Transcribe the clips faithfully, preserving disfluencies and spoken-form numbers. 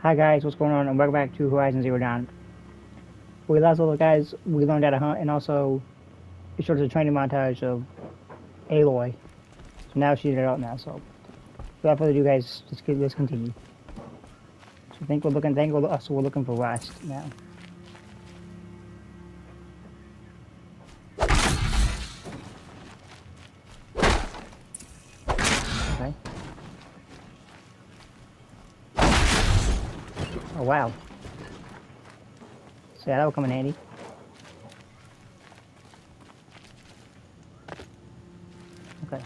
Hi guys, what's going on? And welcome back to Horizon Zero Dawn. We last little guys, we learned how to hunt, and also it showed us a training montage of Aloy. So now she's out now. So without further ado, guys, let's get, let's continue. So I think we're looking. Think we're, so we're looking for Rust now. Okay. Oh wow. So yeah, that will come in handy. Okay.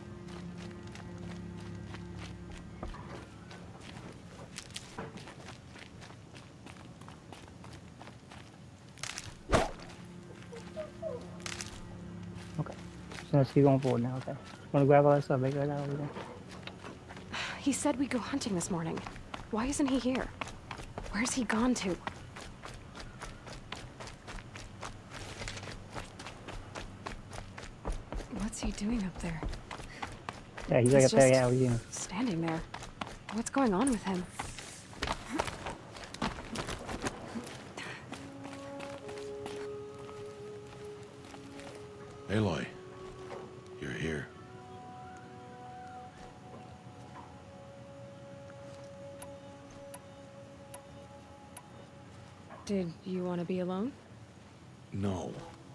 Okay. So let's keep going forward now. Okay. Want to grab all that stuff right now over there? He said we'd go hunting this morning. Why isn't he here? Where's he gone to? What's he doing up there? Yeah, he's like up there. Yeah, what are you doing? Standing there. What's going on with him? Aloy, you're here. Did you want to be alone? No.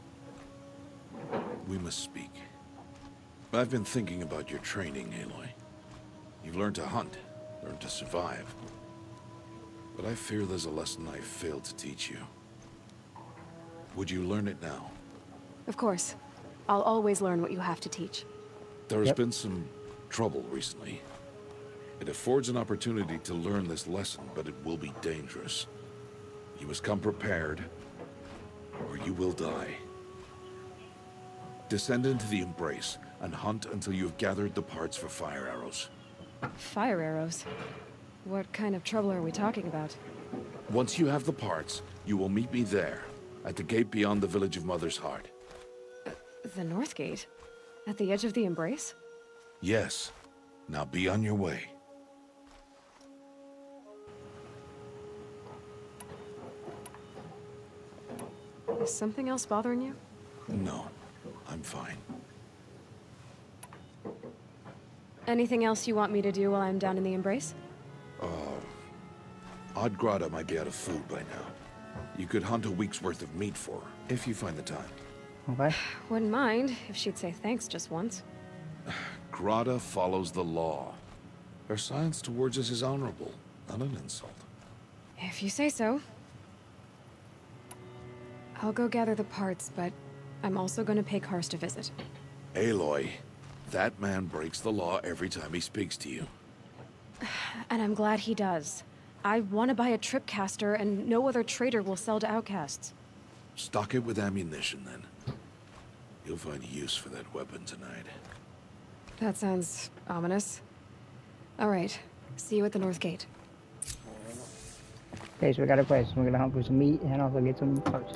We must speak. I've been thinking about your training, Aloy. You've learned to hunt, learned to survive. But I fear there's a lesson I failed to teach you. Would you learn it now? Of course. I'll always learn what you have to teach. There has Yep. been some trouble recently. It affords an opportunity to learn this lesson, but it will be dangerous. You must come prepared, or you will die. Descend into the Embrace and hunt until you have gathered the parts for fire arrows. Fire arrows? What kind of trouble are we talking about? Once you have the parts, you will meet me there, at the gate beyond the village of Mother's Heart. The North Gate? At the edge of the Embrace? Yes. Now be on your way. Is something else bothering you? No, I'm fine. Anything else you want me to do while I'm down in the Embrace? Odd Grata might be out of food by now. You could hunt a week's worth of meat for her, if you find the time. Okay. Wouldn't mind if she'd say thanks just once. Grata follows the law. Her silence towards us is honorable, not an insult. If you say so. I'll go gather the parts, but I'm also going to pay Karst a visit. Aloy, that man breaks the law every time he speaks to you. And I'm glad he does. I want to buy a tripcaster, and no other trader will sell to outcasts. Stock it with ammunition, then. You'll find use for that weapon tonight. That sounds ominous. All right. See you at the North Gate. Okay, so we got a place. We're gonna hunt for some meat and also get some parts.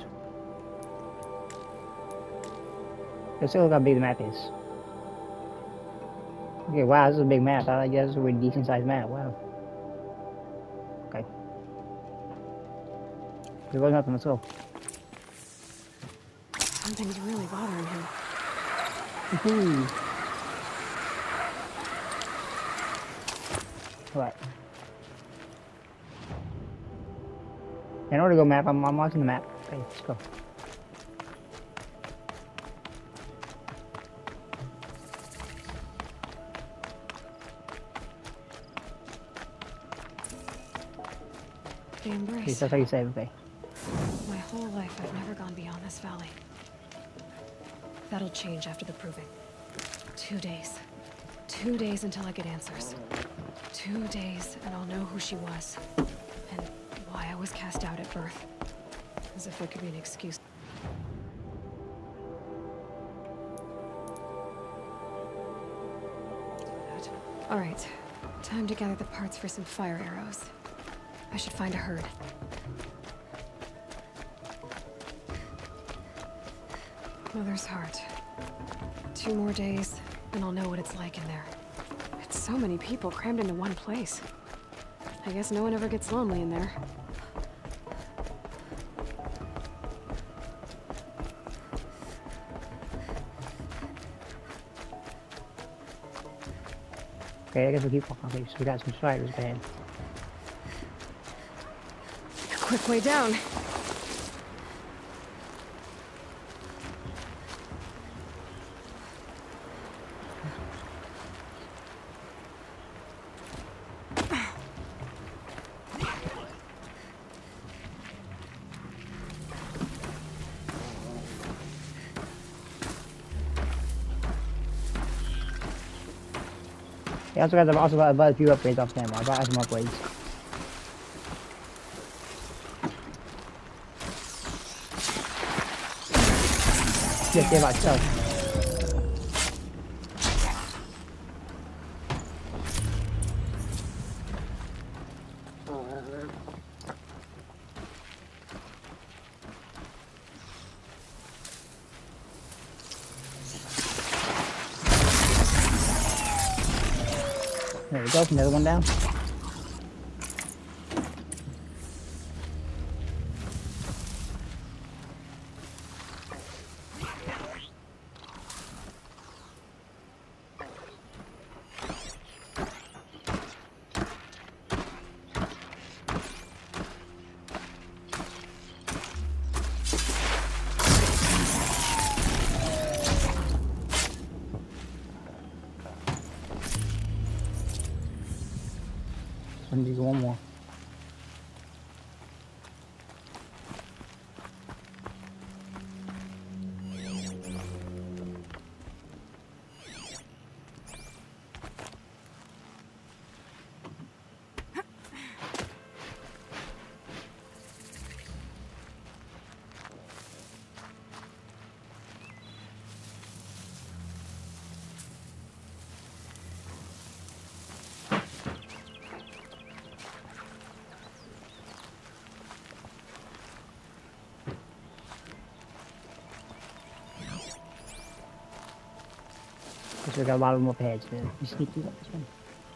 Let's see how big the map is. Okay, wow, this is a big map. I guess it's a really decent sized map. Wow. Okay. There was nothing. Let's go. Something's really bothering him. Woohoo! Alright. In order to go map, I'm, I'm watching the map. Okay, let's go. The Okay, Embrace. that's how you save, okay. My whole life, I've never gone beyond this valley. That'll change after the proving. Two days. Two days until I get answers. Two days, and I'll know who she was. And why I was cast out at birth. As if there could be an excuse. All right. Time to gather the parts for some fire arrows. I should find a herd. Mother's Heart. Two more days, and I'll know what it's like in there. It's so many people crammed into one place. I guess no one ever gets lonely in there. Okay, I guess we'll keep walking. So we got some spiders ahead. Quick way down. Yeah, also guys, I've also got, bought a few upgrades off camera. I bought some upgrades. Just give out stuff. There we go, another one down. I need one more. So we got a lot of more pads there. You sneak through that this one.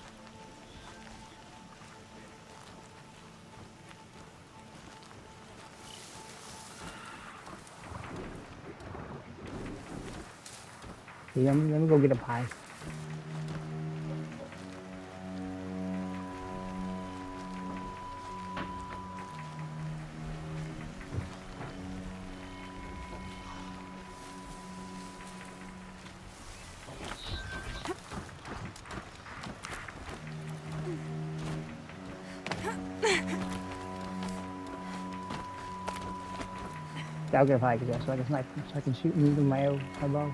Okay, let me, let me go get a pie. Yeah, I'll get a pie because so I can snipe him, so I can shoot him with my own my bow.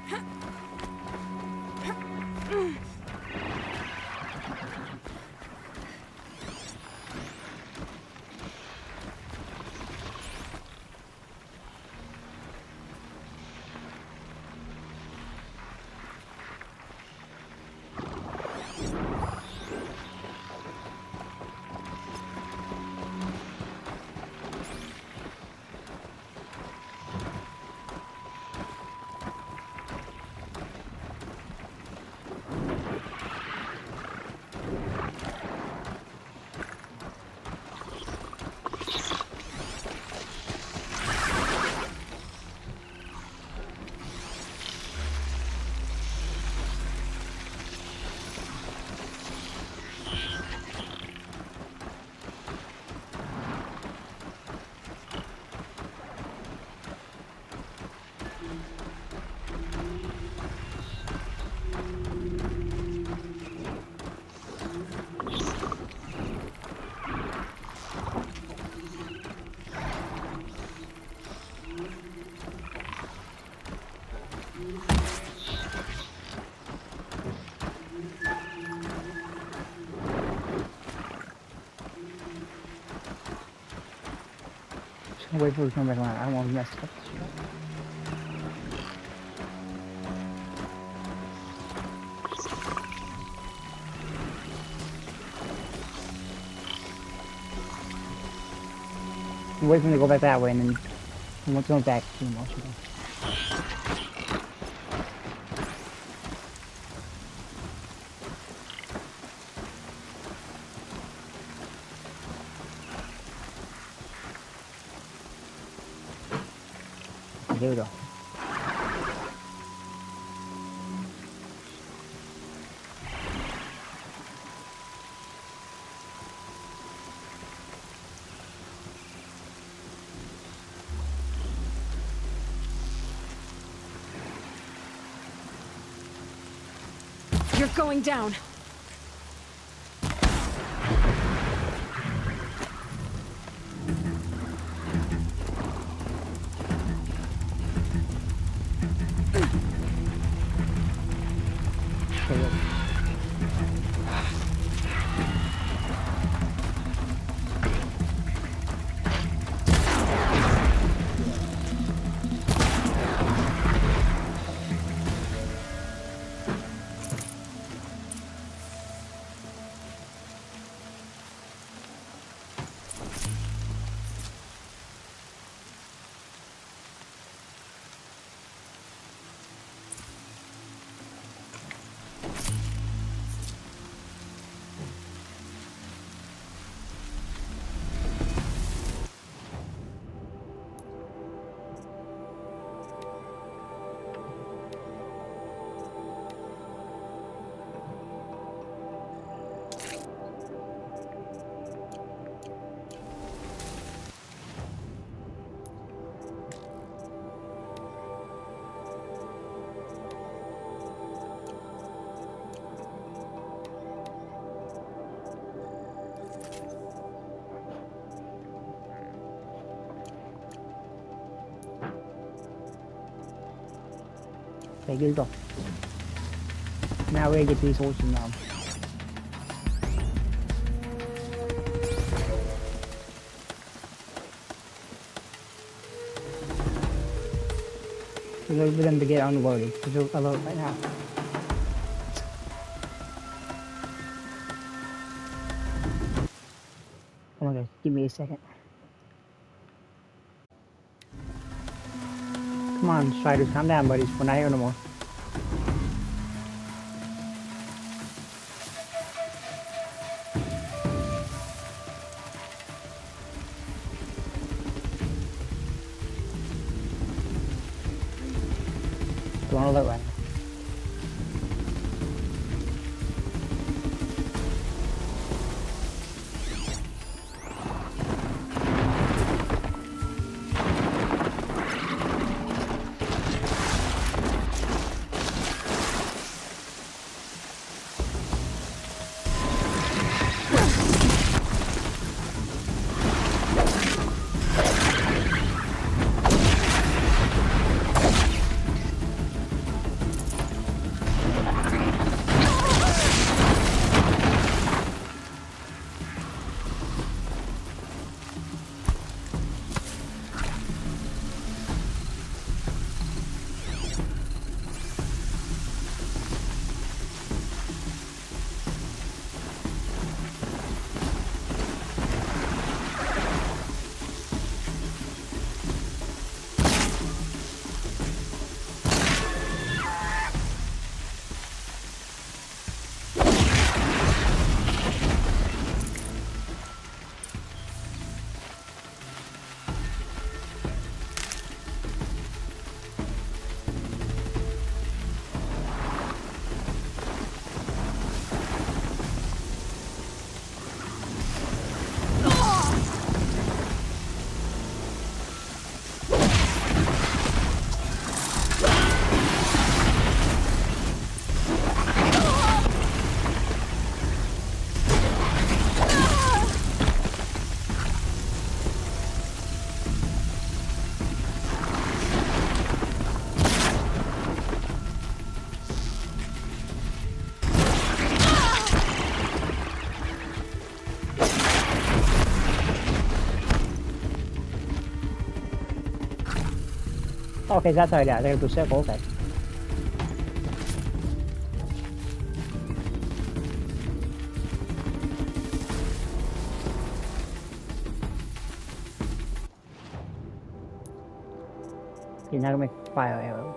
Wait for it to come back around. I don't want to mess up this shit. Wait for him to go back that way, and then once going back, to him, I'll shoot him. here we go. You're going down. Okay, good go. Now we get these horses now. We're going for them to get unloaded. Because they're unloaded right now. Come on guys, give me a second. Come on, Striders, calm down, buddies. We're not here no more. Don't want to look right now. Okay, that's how I got. I gotta do circle, okay. You're not gonna make fire arrows.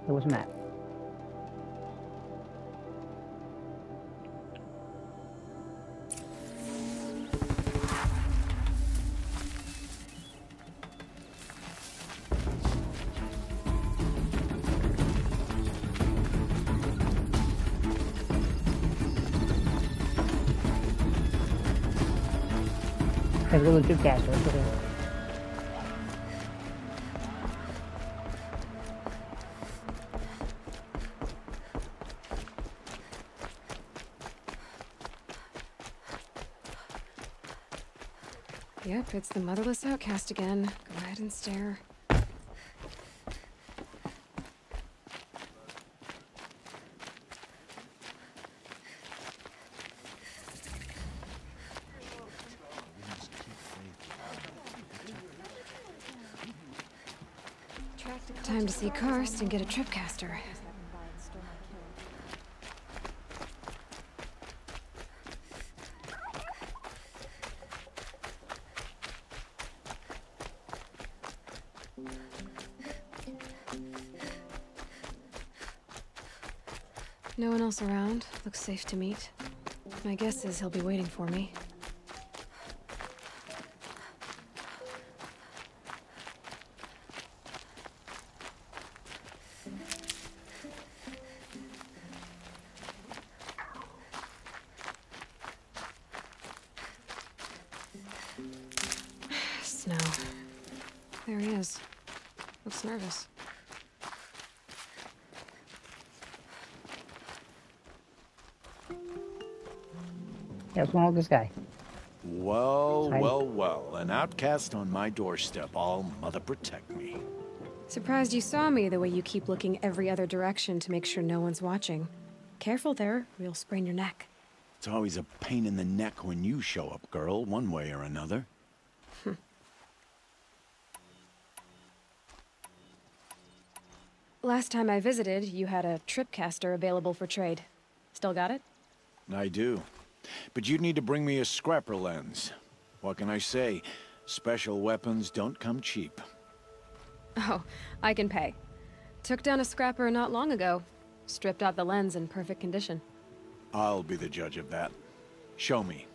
There was Matt. Let's go to the Tripcaster. Let's go there. Yep, it's the motherless outcast again. Go ahead and stare. Time to see Karst and get a Tripcaster. No one else around. Looks safe to meet. My guess is he'll be waiting for me. Snow. There he is. Looks nervous. Yeah, what's wrong with this guy? Well, Hi. well, well. An outcast on my doorstep. All mother protect me. Surprised you saw me the way you keep looking every other direction to make sure no one's watching. Careful there, or you'll sprain your neck. It's always a pain in the neck when you show up, girl, one way or another. Last time I visited, you had a Tripcaster available for trade. Still got it? I do. But you'd need to bring me a scrapper lens. What can I say? Special weapons don't come cheap. Oh, I can pay. Took down a scrapper not long ago. Stripped out the lens in perfect condition. I'll be the judge of that. Show me.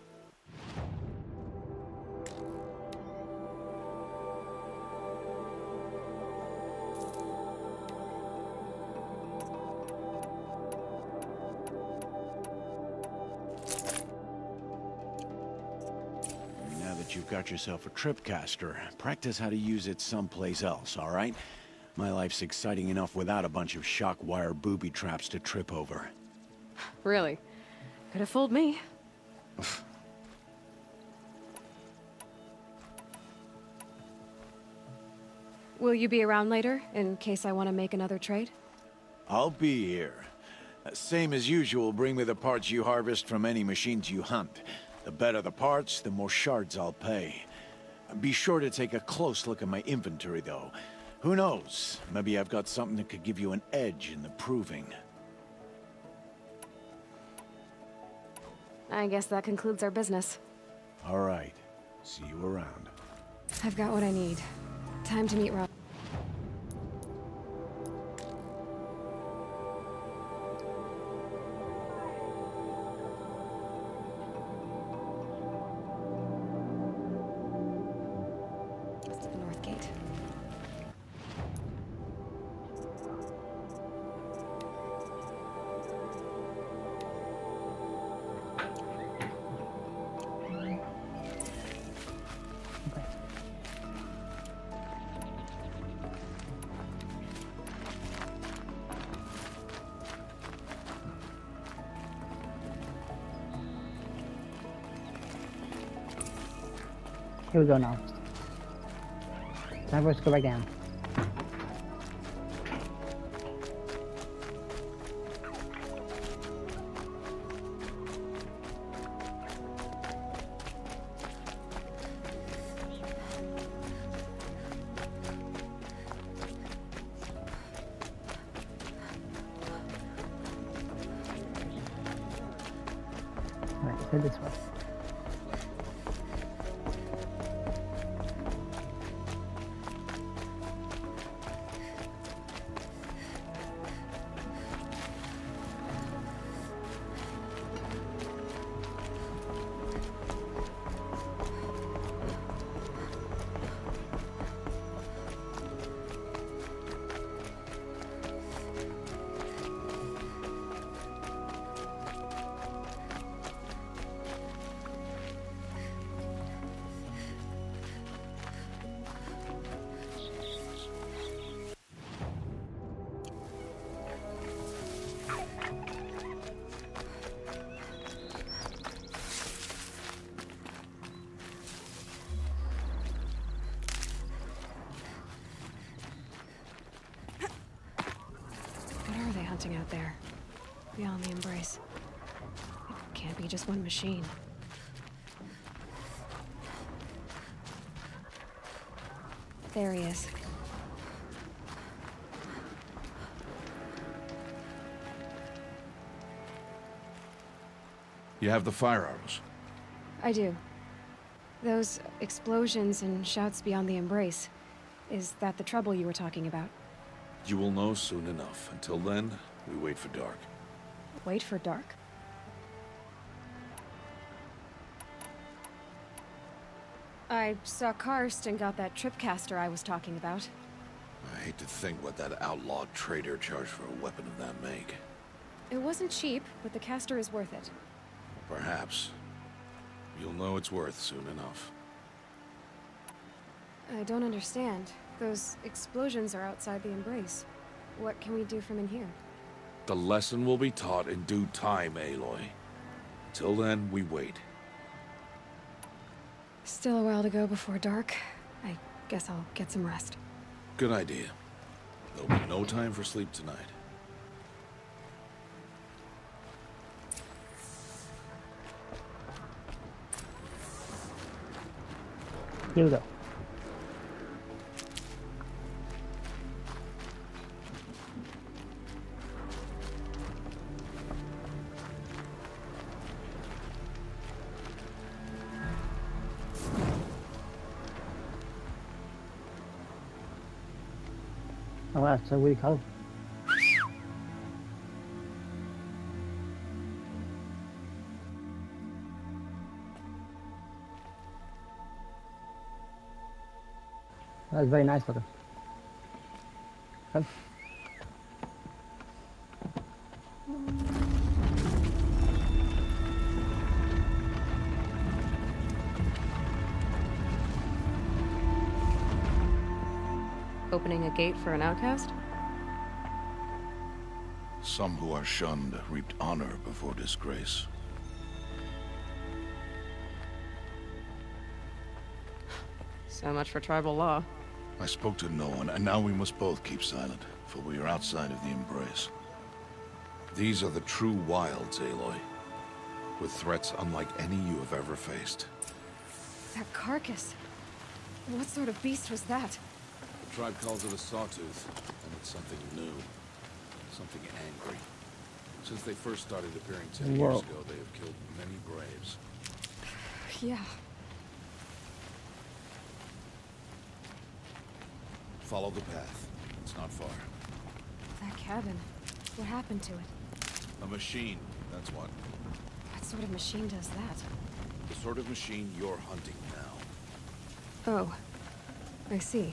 Now that you've got yourself a Tripcaster, practice how to use it someplace else, all right? My life's exciting enough without a bunch of shock wire booby traps to trip over. Really? Could have fooled me. Will you be around later, in case I want to make another trade? I'll be here. Uh, Same as usual, bring me the parts you harvest from any machines you hunt. The better the parts, the more shards I'll pay. Be sure to take a close look at my inventory, though. Who knows? Maybe I've got something that could give you an edge in the proving. I guess that concludes our business. All right. See you around. I've got what I need. Time to meet Rob. It's the North Gate. Here we go now. Time for us to go back down. Alright, let's head this way. acting out there, beyond the Embrace. It can't be just one machine. There he is. You have the fire arrows. I do. Those explosions and shouts beyond the Embrace. Is that the trouble you were talking about? You will know soon enough. Until then, we wait for dark. Wait for dark? I saw Karst and got that tripcaster I was talking about. I hate to think what that outlawed trader charged for a weapon of that make. It wasn't cheap, but the caster is worth it. Perhaps. You'll know it's worth soon enough. I don't understand. Those explosions are outside the Embrace. What can we do from in here? The lesson will be taught in due time, Aloy. Till then, we wait. Still a while to go before dark. I guess I'll get some rest. Good idea. There'll be no time for sleep tonight. Here we go. Oh, that's so really cool. That's very nice looking. Come. Opening a gate for an outcast? Some who are shunned reaped honor before disgrace. So much for tribal law. I spoke to no one, and now we must both keep silent, for we are outside of the Embrace. These are the true wilds, Aloy, with threats unlike any you have ever faced. That carcass. What sort of beast was that? The tribe calls it a sawtooth, and it's something new. Something angry. Since they first started appearing ten Whoa. years ago, they have killed many braves. Yeah. Follow the path. It's not far. That cabin. What happened to it? A machine, that's what. What sort of machine does that? The sort of machine you're hunting now. Oh. I see.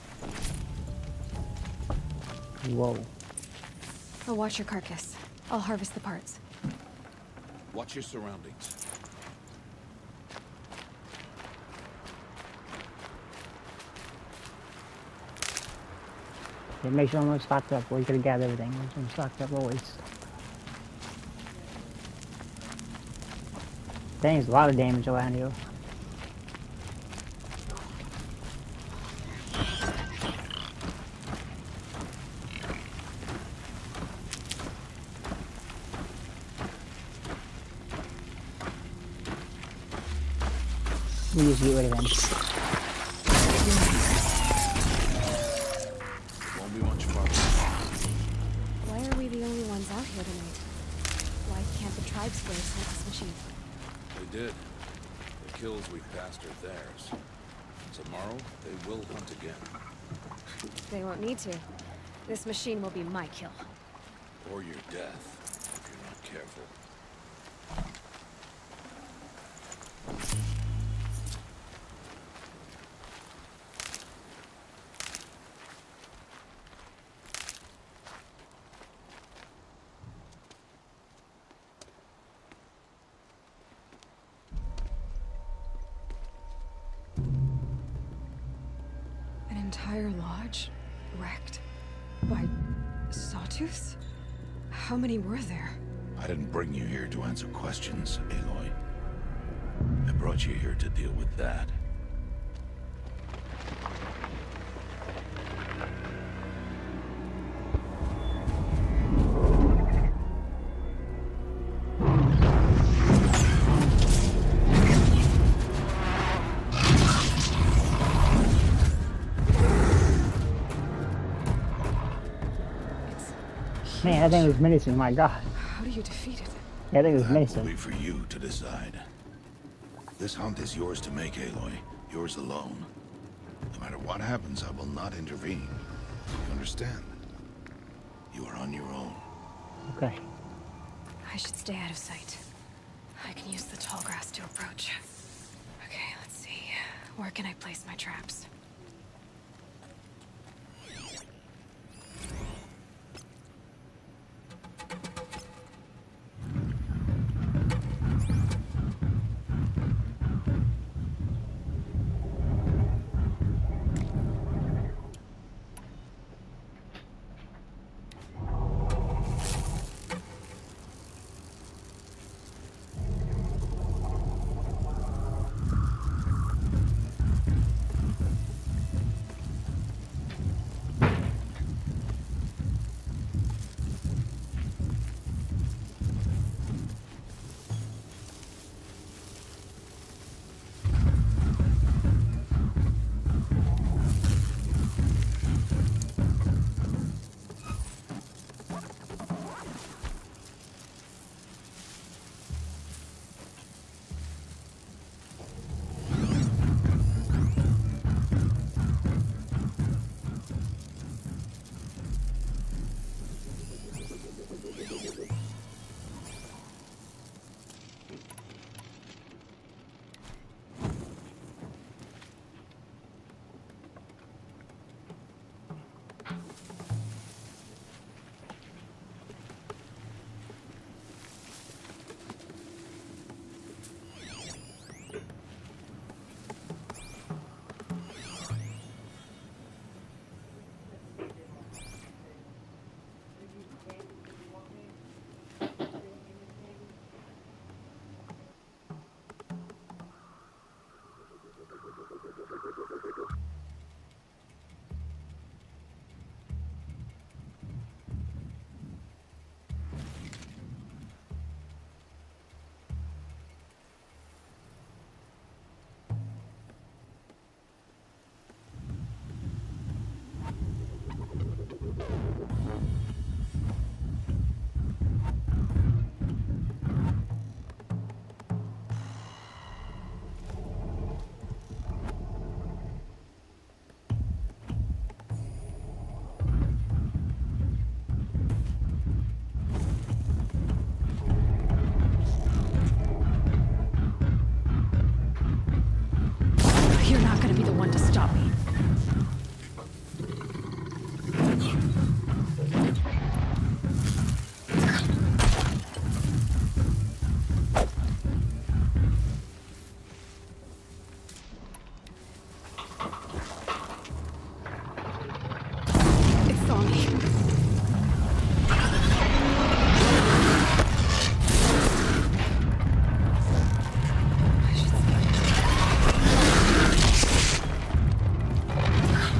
Whoa. I'll watch your carcass. I'll harvest the parts. Watch your surroundings. Yeah, make sure I'm stocked up. We could have gathered everything. Make sure I'm stocked up always. Dang, there's a lot of damage around here. We just get rid of them. Won't be much fun. Why are we the only ones out here tonight? Why can't the tribes slaves hold this machine? They did. The kills we've passed are theirs. Tomorrow, they will hunt again. They won't need to. This machine will be my kill. Or your death, if you're not careful. An entire lodge wrecked by sawtooths? How many were there? I didn't bring you here to answer questions, Aloy. I brought you here to deal with that. Man, that thing was menacing, my god. How do you defeat it? Yeah, that thing was That will menacing. be for you to decide. This hunt is yours to make, Aloy. Yours alone. No matter what happens, I will not intervene. You understand? You are on your own. Okay. I should stay out of sight. I can use the tall grass to approach. Okay, let's see. Where can I place my traps? You're not gonna be the one to stop me. It saw me. I should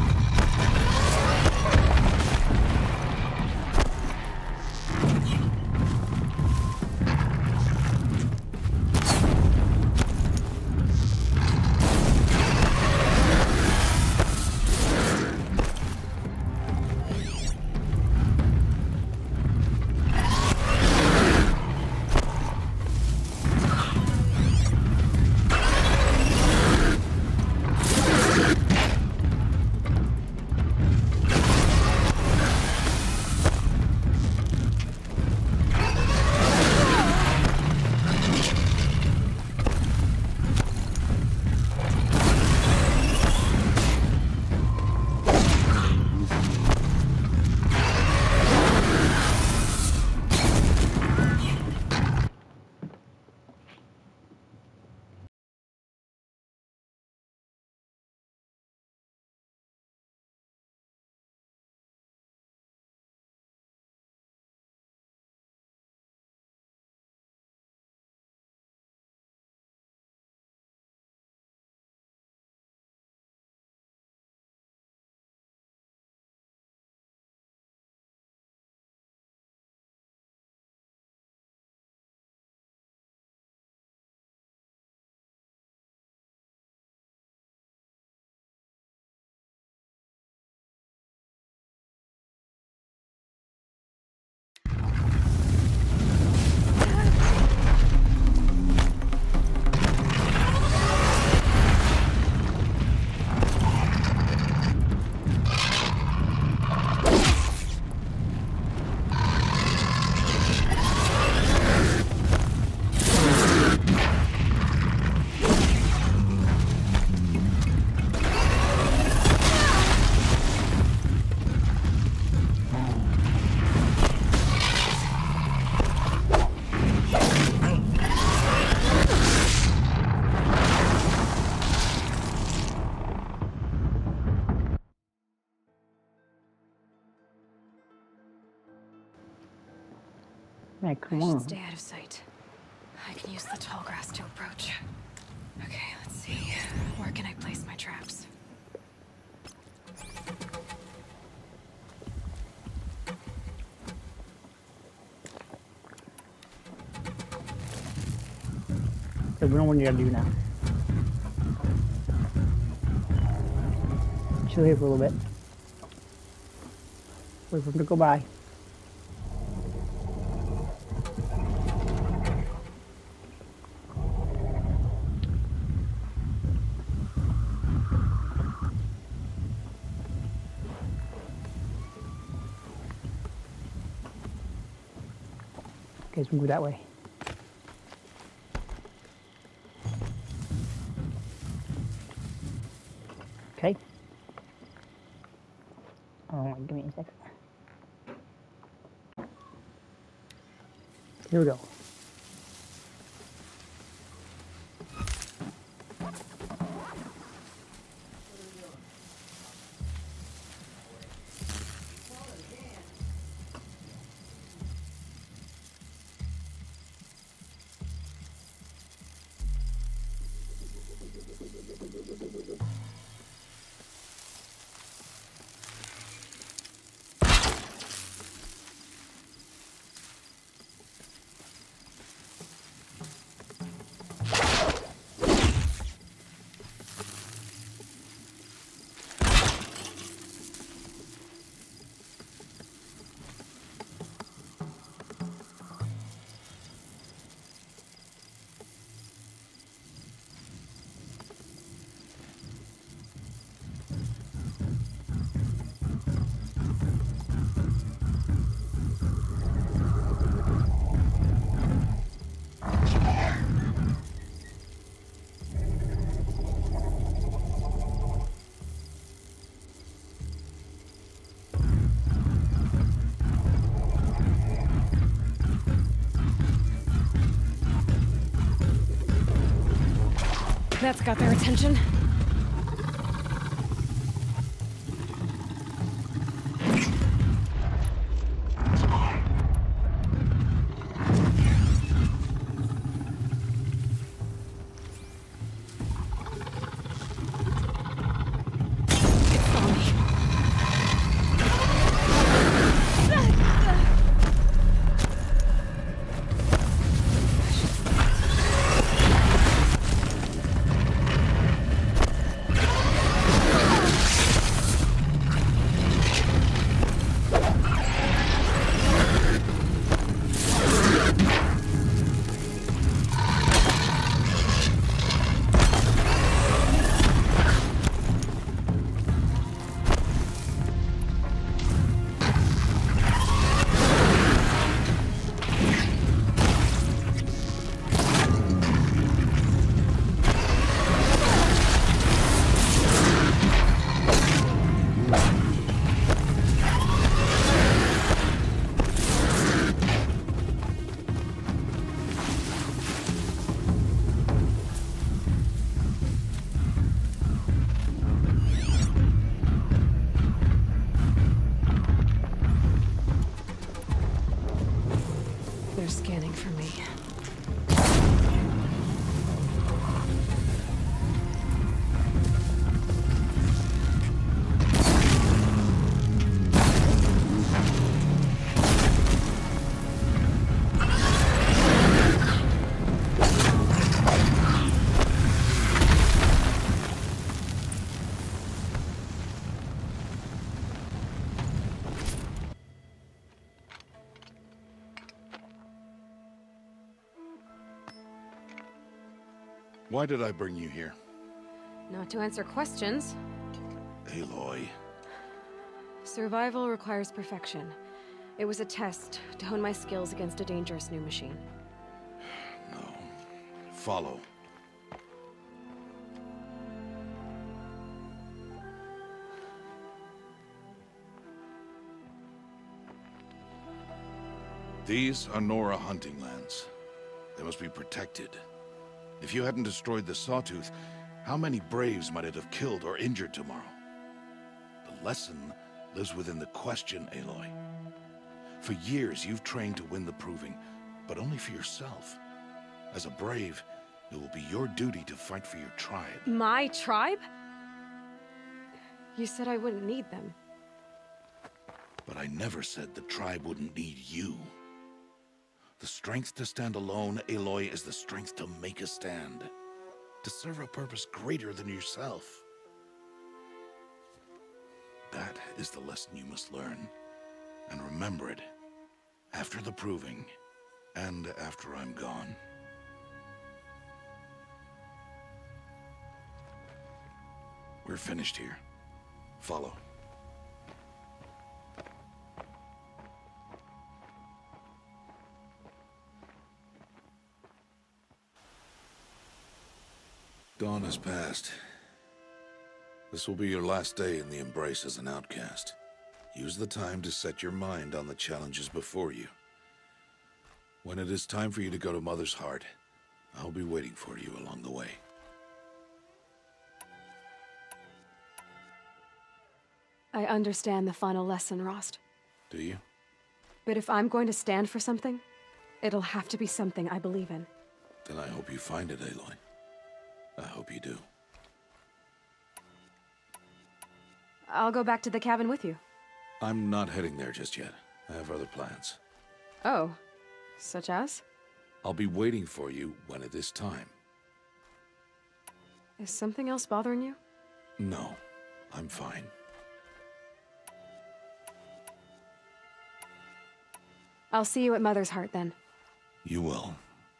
Hey, come I should on. stay out of sight. I can use the tall grass to approach. Okay, let's see. Where can I place my traps? So we know what you gotta do now. Chill here for a little bit. Wait for him to go by. Okay, so we go that way. Okay. Oh, give me a second. Here we go. That's got their attention. They're scanning for me. Why did I bring you here? Not to answer questions. Aloy. Survival requires perfection. It was a test to hone my skills against a dangerous new machine. No. Follow. These are Nora hunting lands. They must be protected. If you hadn't destroyed the Sawtooth, how many Braves might it have killed or injured tomorrow? The lesson lives within the question, Aloy. For years, you've trained to win the Proving, but only for yourself. As a brave, it will be your duty to fight for your tribe. My tribe? You said I wouldn't need them. But I never said the tribe wouldn't need you. The strength to stand alone, Aloy, is the strength to make a stand. To serve a purpose greater than yourself. That is the lesson you must learn. And remember it. After the proving, and after I'm gone. We're finished here. Follow. Dawn has passed. This will be your last day in the Embrace as an outcast. Use the time to set your mind on the challenges before you. When it is time for you to go to Mother's Heart, I'll be waiting for you along the way. I understand the final lesson, Rost. Do you? But if I'm going to stand for something, it'll have to be something I believe in. Then I hope you find it, Aloy. I hope you do. I'll go back to the cabin with you. I'm not heading there just yet. I have other plans. Oh, such as? I'll be waiting for you when it is time. Is something else bothering you? No, I'm fine. I'll see you at Mother's Heart then. You will.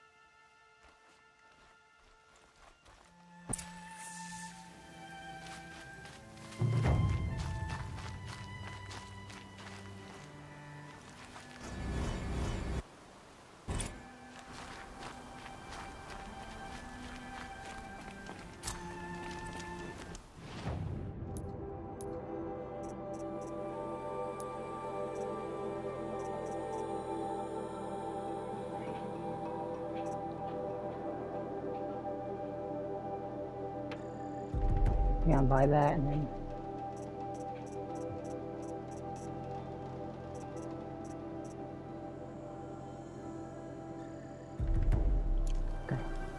Yeah, buy that and then okay.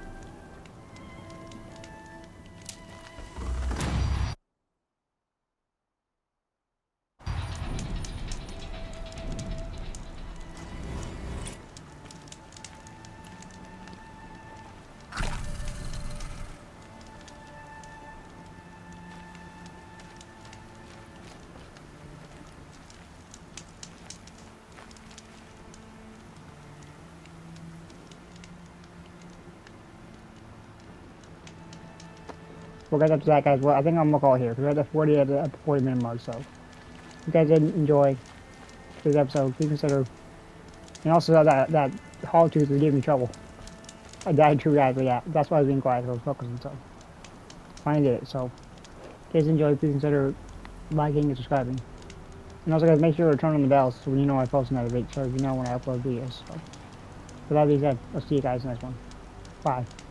We'll get up to that, guys. Well, I think I'm gonna call it here because we're at the forty at the forty minute mark. So, if you guys did enjoy this episode, please consider. And also that that Hall Tooth was giving me trouble. I died too, guys, but yeah, that's why I was being quiet. I was focusing. So, finally did it. So, if you guys enjoyed, please consider liking and subscribing. And also, guys, make sure to turn on the bell so when you know I post another video, so you know when I upload videos. So, with that being said, I'll see you guys in the next one. Bye.